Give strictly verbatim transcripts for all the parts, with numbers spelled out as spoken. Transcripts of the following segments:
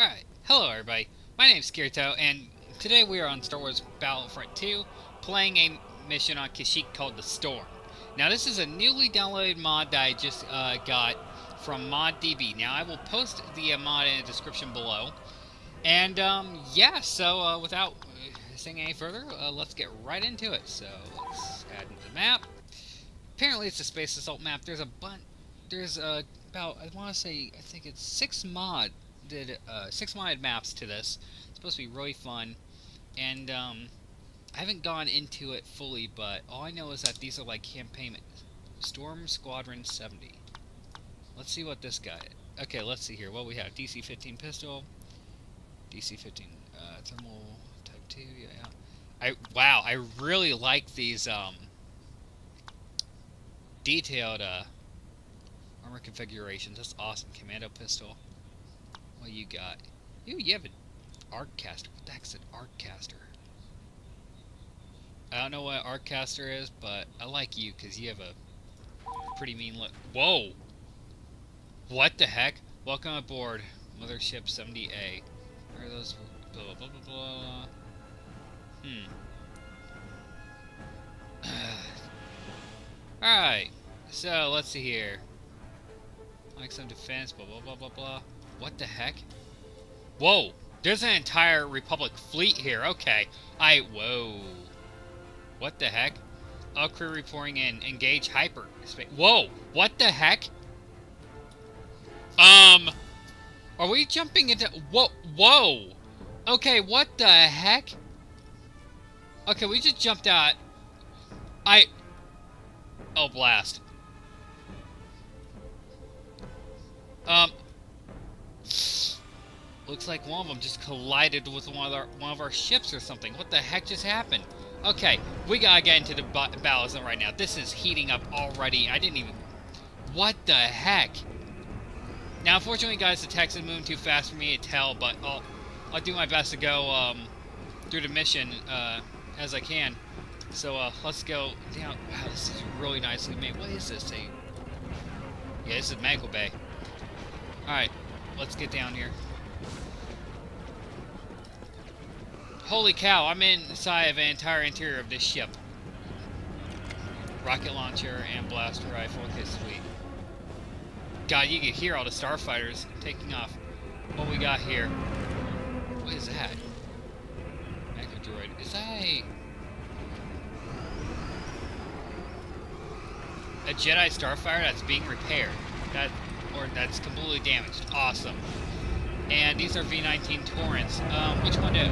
Alright, hello everybody, my name is Kirito, and today we are on Star Wars Battlefront two, playing a mission on Kashyyyk called The Storm. Now this is a newly downloaded mod that I just uh, got from ModDB. Now I will post the uh, mod in the description below. And um, yeah, so uh, without saying any further, uh, let's get right into it. So let's add into the map. Apparently it's a Space Assault map. There's a bunch, there's uh, about, I want to say, I think it's six mod. Did uh, six modded maps to this. It's supposed to be really fun, and um, I haven't gone into it fully, but all I know is that these are like campaign. Storm Squadron seventy. Let's see what this guy. Okay, let's see here. What we have: D C fifteen pistol, D C fifteen uh, thermal type two. Yeah, yeah. I wow, I really like these um, detailed uh, armor configurations. That's awesome. Commando pistol. What you got? Ooh, you have an arc caster. What the heck's an arc caster? I don't know what an arc caster is, but I like you because you have a pretty mean look. Whoa! What the heck? Welcome aboard, Mothership seventy A. Where are those? Blah blah blah blah blah. Hmm. Alright. So let's see here. Like some defense. Blah blah blah blah blah. What the heck? Whoa! There's an entire Republic fleet here. Okay. I... Whoa. What the heck? All crew reporting in. Engage hyper. Whoa! What the heck? Um... Are we jumping into... Whoa! Whoa! Okay, what the heck? Okay, we just jumped out. I... Oh, blast. Um... Looks like one of them just collided with one of our one of our ships or something. What the heck just happened? Okay, we gotta get into the battle zone right now. This is heating up already. I didn't even... What the heck? Now, unfortunately, guys, the text is moving too fast for me to tell, but I'll I'll do my best to go um, through the mission uh, as I can. So uh, let's go down. Wow, this is really nicely made. What is this? A... Yeah, this is Medical Bay. All right. Let's get down here. Holy cow, I'm inside of an entire interior of this ship. Rocket launcher and blaster rifle. Okay, sweet. God, you can hear all the starfighters taking off. What we got here? What is that? Mega droid. Is that a... a Jedi starfighter that's being repaired? That... Or that's completely damaged. Awesome. And these are V nineteen Torrents. Um, which one do?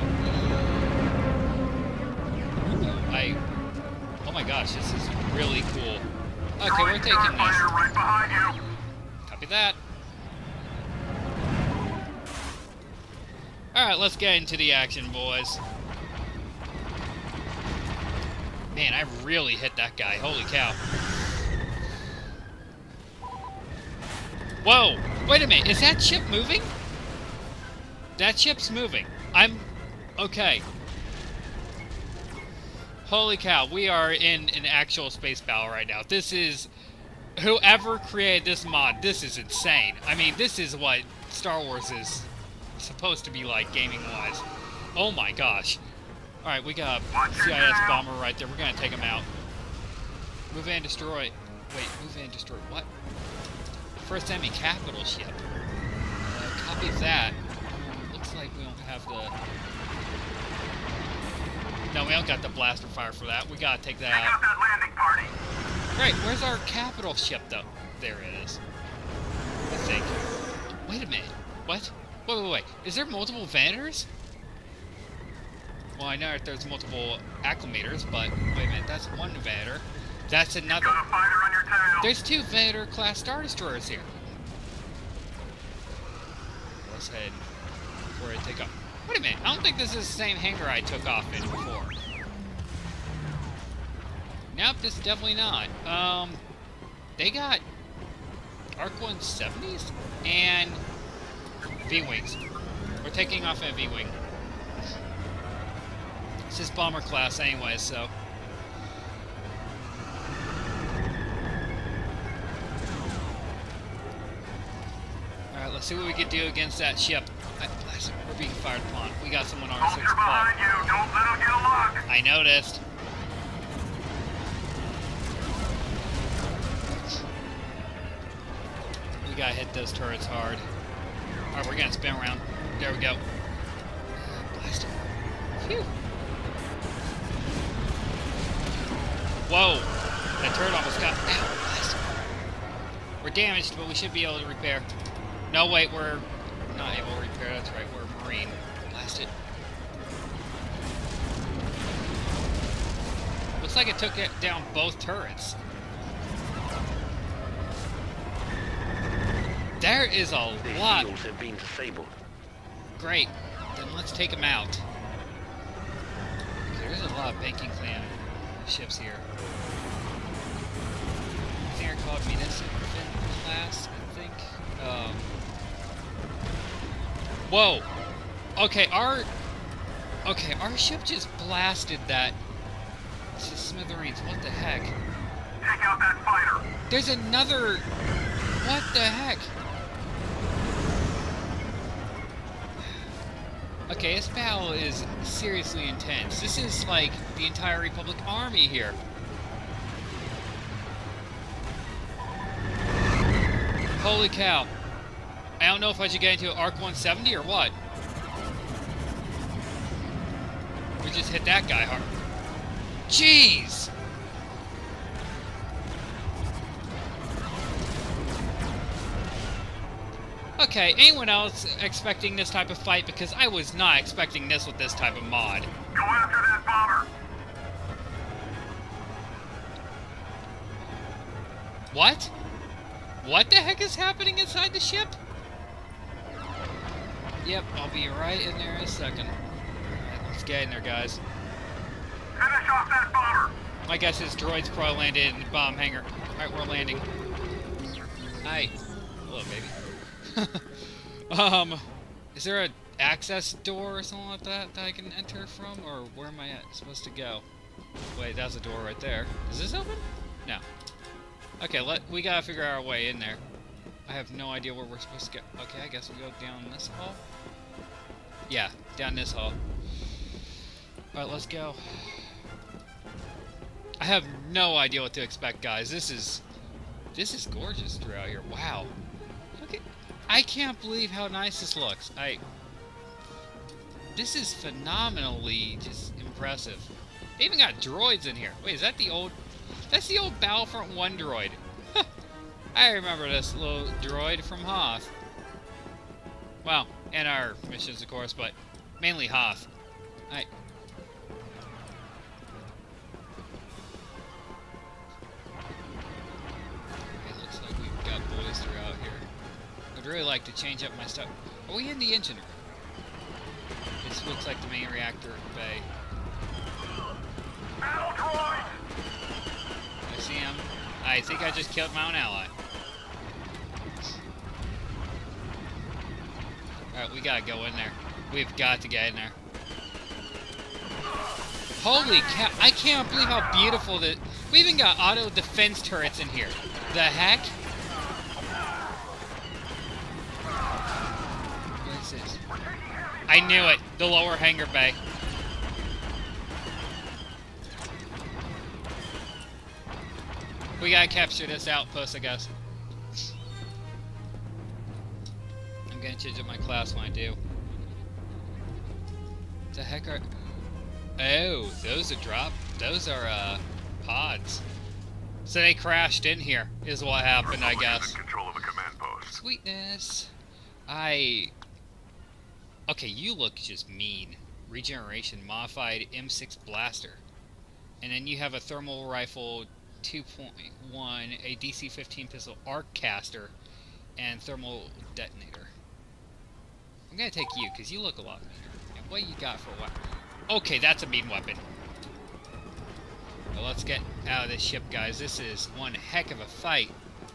I... Oh my gosh, this is really cool. Okay, we're taking this. Right behind you. Copy that. Alright, let's get into the action, boys. Man, I really hit that guy. Holy cow. Whoa! Wait a minute, is that ship moving? That ship's moving. I'm... Okay. Holy cow, we are in an actual space battle right now. This is... Whoever created this mod, this is insane. I mean, this is what Star Wars is supposed to be like, gaming-wise. Oh my gosh. Alright, we got a C I S bomber right there. We're gonna take him out. Move in, destroy. Wait, move in, destroy what? First enemy capital ship. Uh, copy that. Um, looks like we don't have the... No, we don't got the blaster fire for that. We gotta take that out. That landing party. Great, where's our capital ship, though? There it is. I think. Wait a minute. What? Wait, wait, wait. Is there multiple Vanaders? Well, I know that there's multiple acclimators, but wait a minute. That's one Venator. That's another. There's two Venator class Star Destroyers here. Let's head before I take off. Wait a minute, I don't think this is the same hangar I took off in before. Nope, this is definitely not. Um, they got Arc one seventies and V-Wings. We're taking off in V-Wing. This is bomber class anyway, so... Alright, let's see what we can do against that ship. I, we're being fired upon. We got someone on our six Soldier o'clock. behind you. Don't let him get a lock. I noticed. We gotta hit those turrets hard. Alright, we're gonna spin around. There we go. Blast it. Phew. Whoa! That turret almost got... Ow, blast it. We're damaged, but we should be able to repair. No, wait, we're not able to repair. That's right, we're a Marine. Blast it. Looks like it took it down both turrets. There is a Their lot. shields have been disabled. Great. Then let's take them out. Okay, there's a lot of banking clan ships here. I think they're called Municipal class, I think. Um, whoa! Okay, our... Okay, our ship just blasted that to smithereens. What the heck? Take out that fighter. There's another... What the heck? Okay, this battle is seriously intense. This is like the entire Republic Army here. Holy cow. I don't know if I should get into Arc one seventy or what. We just hit that guy hard. Jeez! Okay, anyone else expecting this type of fight? Because I was not expecting this with this type of mod. Go after that bomber. What? What the heck is happening inside the ship? Yep, I'll be right in there in a second. Alright, let's get in there, guys. Finish off that bomber. My guess is droids probably landed in the bomb hangar. Alright, we're landing. Hi. Hello, baby. um, is there a access door or something like that that I can enter from, or where am I at, supposed to go? Wait, that's a door right there. Is this open? No. Okay, let we gotta figure our way in there. I have no idea where we're supposed to go. Okay, I guess we go down this hall. Yeah, down this hall. All right, let's go. I have no idea what to expect, guys. This is this is gorgeous throughout here. Wow. Look at. I can't believe how nice this looks. I. This is phenomenally just impressive. They even got droids in here. Wait, is that the old? That's the old Battlefront one droid. I remember this little droid from Hoth. Well, and our missions, of course, but mainly Hoth. I. It looks like we've got boys throughout here. I'd really like to change up my stuff. Are we in the engine room? This looks like the main reactor bay. Battle droid. I see him. I think I just killed my own ally. Alright, we gotta go in there. We've got to get in there. Holy cow, I can't believe how beautiful that. We even got auto defense turrets in here. The heck? What is this? I knew it. The lower hangar bay. We gotta capture this outpost, I guess. I'm gonna change up my class when I do. What the heck are... Oh, those are drop. Those are, uh, pods. So they crashed in here, is what happened, I guess. Control of a command post. Sweetness. I... Okay, you look just mean. Regeneration, modified M six blaster. And then you have a thermal rifle two point one, a D C fifteen pistol arc caster, and thermal detonator. I'm gonna take you, because you look a lot meaner. And what you got for a weapon? Okay, that's a mean weapon. Well, let's get out of this ship, guys. This is one heck of a fight.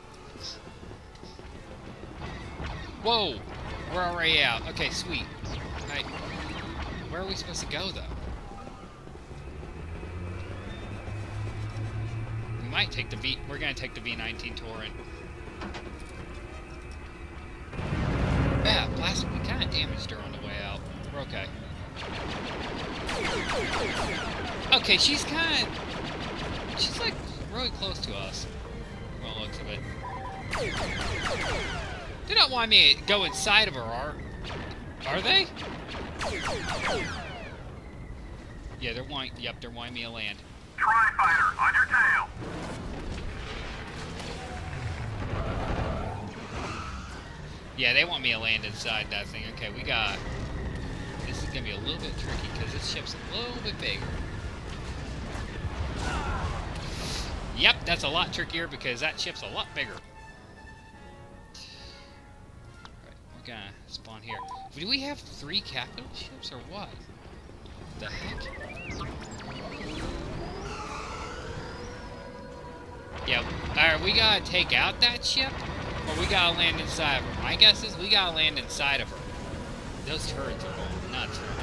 Whoa! We're already out. Okay, sweet. Right. Where are we supposed to go, though? We might take the V... We're gonna take the V nineteen Torrent. damaged her on the way out. We're okay. Okay, she's kind of... She's, like, really close to us. Well, looks of it. They don't want me to go inside of her, are... Are they? Yeah, they're wanting... Yep, they're wanting me to land. Tri-fighter, on your tail. Yeah, they want me to land inside that thing. Okay, we got... This is going to be a little bit tricky because this ship's a little bit bigger. Yep, that's a lot trickier because that ship's a lot bigger. Alright, we're going to spawn here. Do we have three capital ships or what? The heck? Yeah, alright, we got to take out that ship? Or we gotta land inside of her. My guess is we gotta land inside of her. Those turrets are going nuts right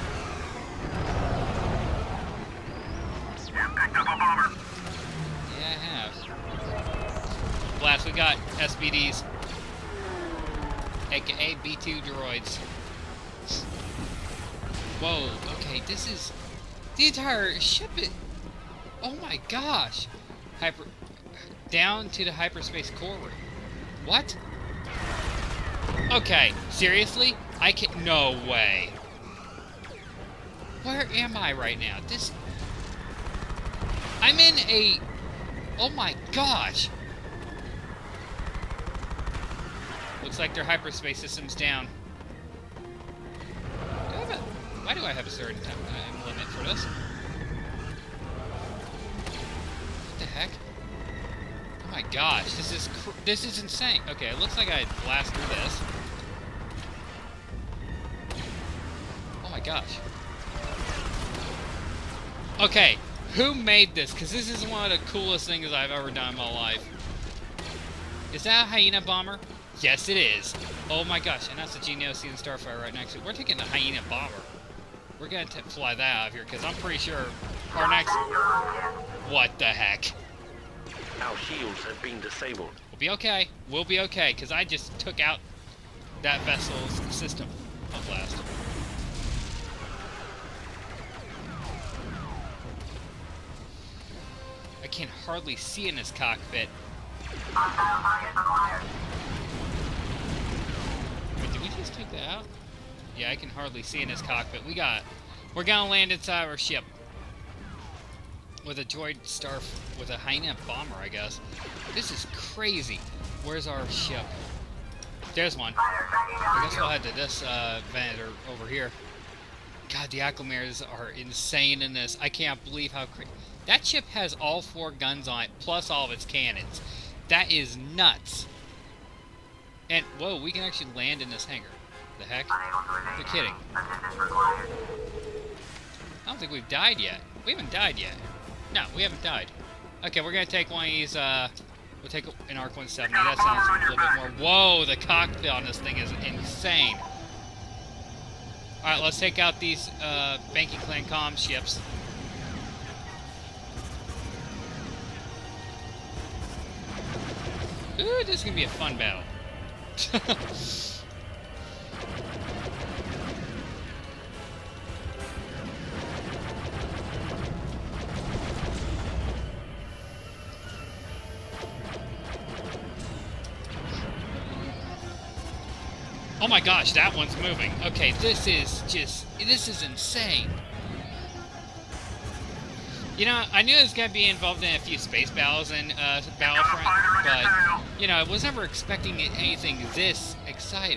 now. You picked up a bomber. Yeah, I have. Blast, we got S B Ds. aka B two droids. Whoa, okay, this is... The entire ship is... Oh my gosh! Hyper... Down to the hyperspace core room. What? Okay, seriously? I can't... No way. Where am I right now? This... I'm in a... Oh my gosh. Looks like their hyperspace system's down. Do I have a... Why do I have a certain time uh, limit for this? What the heck? Oh my gosh, this is cr this is insane. Okay, it looks like I blast through this. Oh my gosh. Okay, who made this? Because this is one of the coolest things I've ever done in my life. Is that a hyena bomber? Yes, it is. Oh my gosh, and that's the Geonosian Starfire right next to it. We're taking the hyena bomber. We're gonna t fly that out of here because I'm pretty sure our next... What the heck? Our shields have been disabled. We'll be okay. We'll be okay, because I just took out that vessel's system. I'll blast. I can hardly see in this cockpit. Wait, did we just take that out? Yeah, I can hardly see in this cockpit. We got... We're gonna land inside our ship. With a droid star, with a hyena bomber, I guess. This is crazy. Where's our ship? There's one. I guess we'll head to this uh, vendor over here. God, the acclimators are insane in this. I can't believe how crazy. That ship has all four guns on it, plus all of its cannons. That is nuts. And, whoa, we can actually land in this hangar. The heck? You're kidding. I don't think we've died yet. We haven't died yet. No, we haven't died. Okay, we're gonna take one of these, uh... We'll take an Arc one seventy. That sounds a little bit more... Whoa, the cockpit on this thing is insane. Alright, let's take out these, uh, Banking Clan comm ships. Ooh, this is gonna be a fun battle. Oh my gosh, that one's moving. Okay, this is just, this is insane. You know, I knew I was going to be involved in a few space battles in uh, Battlefront, but, you know, I was never expecting anything this exciting.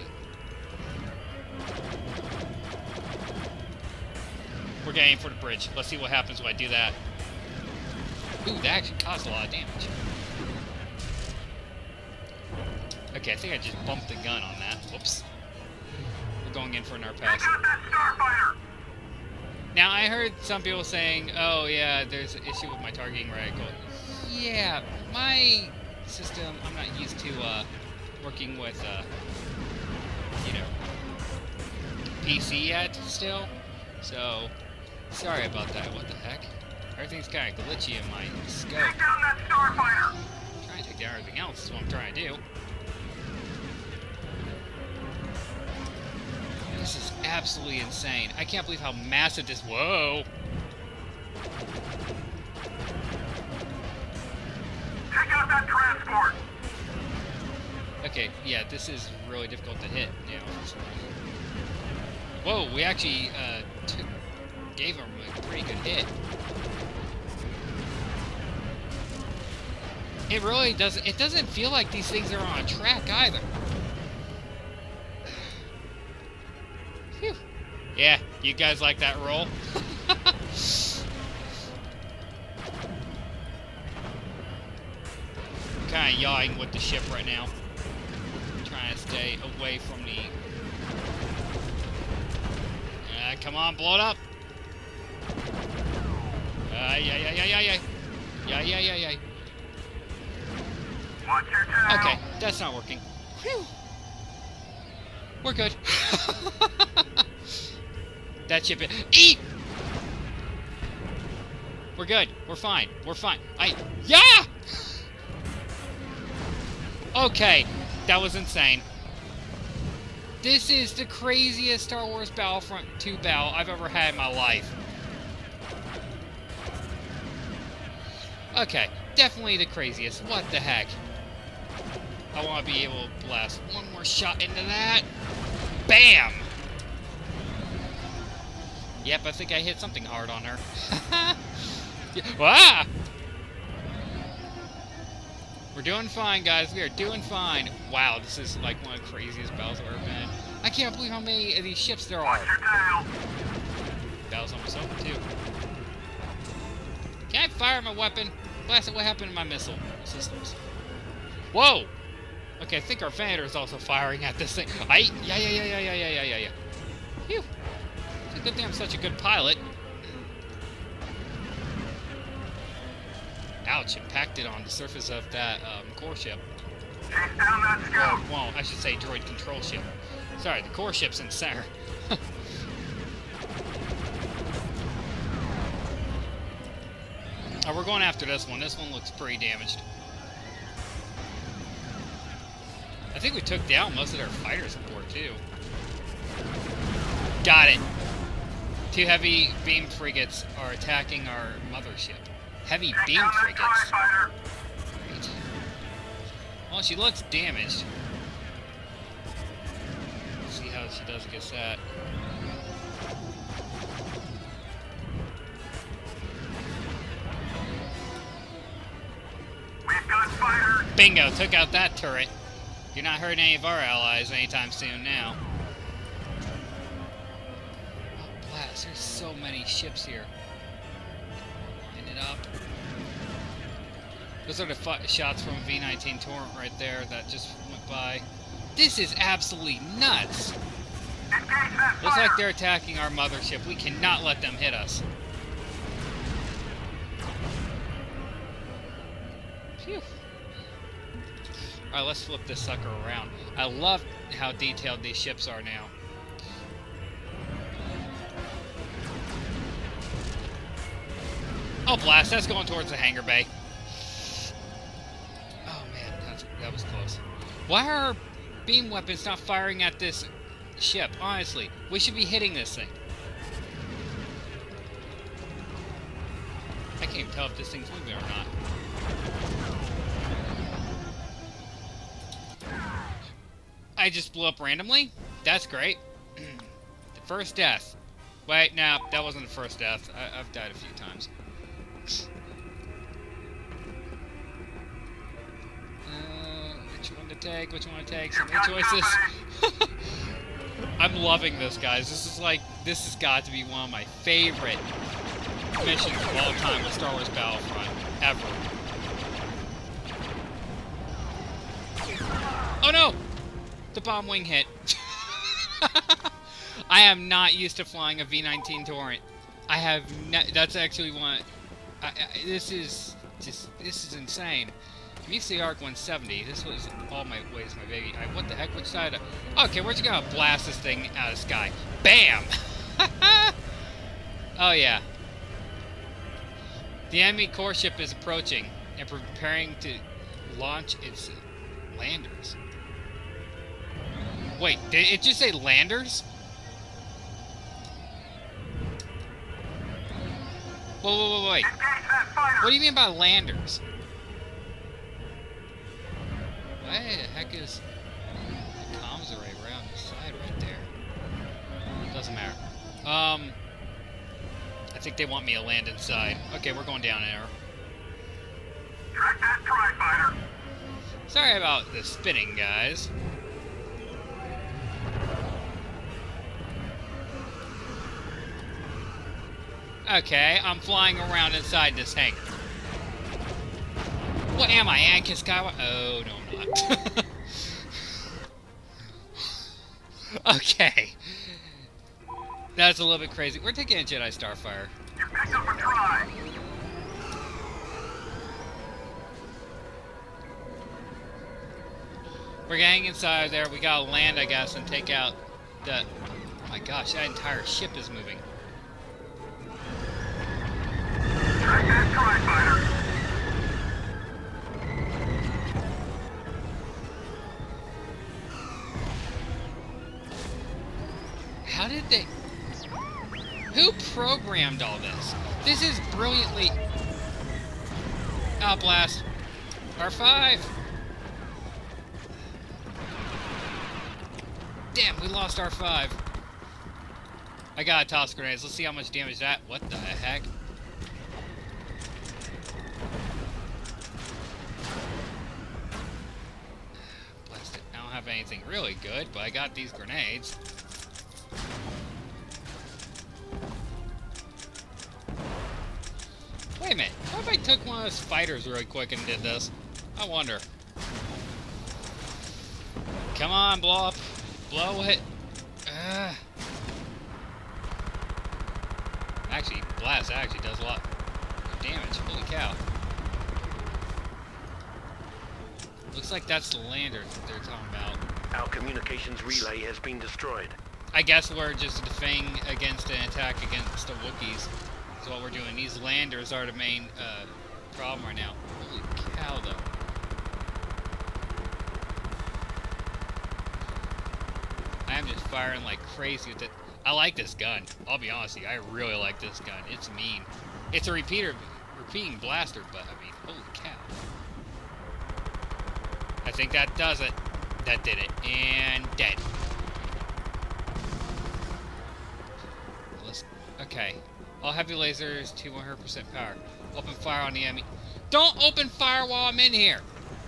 We're getting for the bridge. Let's see what happens when I do that. Ooh, that actually caused a lot of damage. Okay, I think I just bumped the gun on that. Whoops. We're going in for an air pass. Now, I heard some people saying, oh, yeah, there's an issue with my targeting reticle. Yeah, my system, I'm not used to uh, working with, uh, you know, P C yet still. So, sorry about that. What the heck? Everything's kind of glitchy in my scope. Take down that starfighter! I'm trying to take down everything else is what I'm trying to do. This absolutely insane. I can't believe how massive this... Whoa! Take out that transport! Okay, yeah, this is really difficult to hit. You know. Whoa, we actually uh, took, gave him a pretty good hit. It really doesn't... It doesn't feel like these things are on a track either. Phew. Yeah, you guys like that roll? I'm kind of yawing with the ship right now. I'm trying to stay away from the... Uh, come on, blow it up! Uh, yeah, yeah, yeah, yeah, yeah. Yeah, yeah, yeah, yeah. Watch your tail! Okay, that's not working. Whew. We're good. That ship is... Eat! We're good. We're fine. We're fine. I... Yeah! Okay. That was insane. This is the craziest Star Wars Battlefront two battle I've ever had in my life. Okay. Definitely the craziest. What the heck? I want to be able to blast one more shot into that. Bam! Yep, I think I hit something hard on her. Ah! We're doing fine, guys. We are doing fine. Wow, this is like one of the craziest battles I've ever been in. I can't believe how many of these ships there are. Watch your tail! Battle's almost over, too. Can I fire my weapon? Blast it, what happened to my missile systems? Whoa! Okay, I think our Venator is also firing at this thing. I yeah yeah yeah yeah yeah yeah yeah yeah yeah. Phew. It's a good thing I'm such a good pilot. Ouch! Impacted on the surface of that um, core ship. Chase down that scout! Oh, well, I should say droid control ship. Sorry, the core ship's in the center. Oh, we're going after this one. This one looks pretty damaged. I think we took down most of their fighters aboard, too. Got it. Two heavy beam frigates are attacking our mothership. Heavy Take beam down that frigates. TIE fighter! Great. Well, she looks damaged. Let's see how she does against that. We've got fighters! Bingo, took out that turret. You're not hurting any of our allies anytime soon now. Oh, blast, there's so many ships here. Line it up. Those are the shots from V nineteen Torrent right there that just went by. This is absolutely nuts. Engage that Looks fire! like they're attacking our mothership. We cannot let them hit us. Phew. Alright, let's flip this sucker around. I love how detailed these ships are now. Oh, blast. That's going towards the hangar bay. Oh, man. That's, that was close. Why are our beam weapons not firing at this ship? Honestly, we should be hitting this thing. I can't even tell if this thing's moving or not. I just blew up randomly? That's great. The first death. Wait, no, that wasn't the first death. I, I've died a few times. Uh, which one to take? Which one to take? So many choices. I'm loving this, guys. This is like, this has got to be one of my favorite missions of all time with Star Wars Battlefront. Ever. Oh no! The bomb wing hit. I am not used to flying a V nineteen Torrent. I have ne- that's actually one. I, I, this is just this is insane. I'm used to the Arc one seventy. This was all my ways, my baby. I, what the heck? Which side? Of, okay, we're just gonna blast this thing out of the sky. Bam! Oh yeah. The enemy core ship is approaching and preparing to launch its landers. Wait, did it just say landers? Whoa, whoa, whoa, wait. Engage that fighter. What do you mean by landers? What the heck is the comms array right on the side right there? Doesn't matter. Um, I think they want me to land inside. Okay, we're going down there. Track that tri-fighter. Sorry about the spinning, guys. Okay, I'm flying around inside this hangar. What am I, Anakin Skywalker? Oh, no, I'm not. Okay. That's a little bit crazy. We're taking a Jedi Starfire. You picked up a try. We're getting inside there. We gotta land, I guess, and take out the... Oh my gosh, that entire ship is moving. Track that tri-fighter. How did they... Who programmed all this? This is brilliantly... Outblast. R five. Damn, we lost R five. I gotta toss grenades. Let's see how much damage that... What the heck? Blast it. I don't have anything really good, but I got these grenades. Wait a minute. What if I took one of those fighters really quick and did this? I wonder. Come on, blow up. Blow it. Uh. Actually, blast actually does a lot of damage. Holy cow. Looks like that's the lander that they're talking about. Our communications relay has been destroyed. I guess we're just defending against an attack against the Wookiees. That's what we're doing. These landers are the main uh, problem right now. Holy cow, though. I am just firing like crazy with it. I like this gun. I'll be honest with you. I really like this gun. It's mean. It's a repeater, repeating blaster, but I mean, holy cow. I think that does it. That did it. And dead. Let's, okay. All heavy lasers to one hundred percent power. Open fire on the enemy. Don't open fire while I'm in here!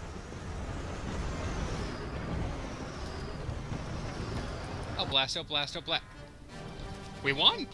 Oh, blast, oh, blast, oh, blast. We won!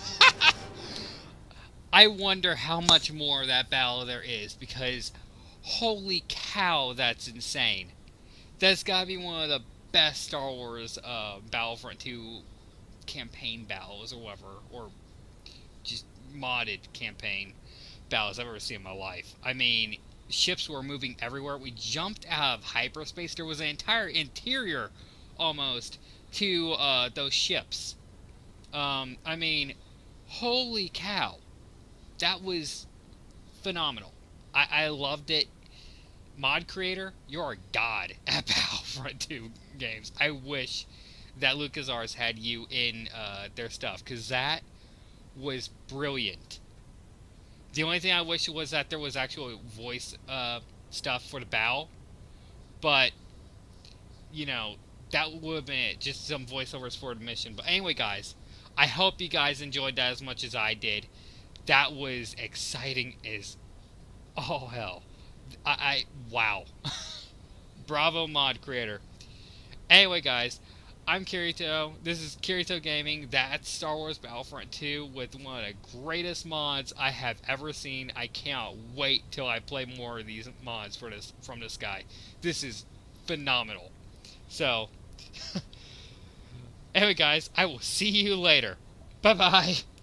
I wonder how much more of that battle there is, because holy cow, that's insane. That's gotta be one of the best Star Wars uh, Battlefront two campaign battles, or whatever, or just modded campaign battles I've ever seen in my life. I mean, ships were moving everywhere. We jumped out of hyperspace. There was an entire interior, almost, to uh, those ships. Um, I mean, holy cow. That was phenomenal. I, I loved it. Mod creator, you're a god at Battlefront two games. I wish that LucasArts had you in uh, their stuff, because that was brilliant. The only thing I wish was that there was actual voice uh, stuff for the battle, but, you know, that would have been it. Just some voiceovers for the mission. But anyway, guys, I hope you guys enjoyed that as much as I did. That was exciting as all hell. I, I wow. Bravo, mod creator. Anyway, guys, I'm Kirito. This is Kirito Gaming. That's Star Wars Battlefront two with one of the greatest mods I have ever seen. I cannot wait till I play more of these mods for this from this guy. This is phenomenal. So, anyway, guys, I will see you later. Bye-bye.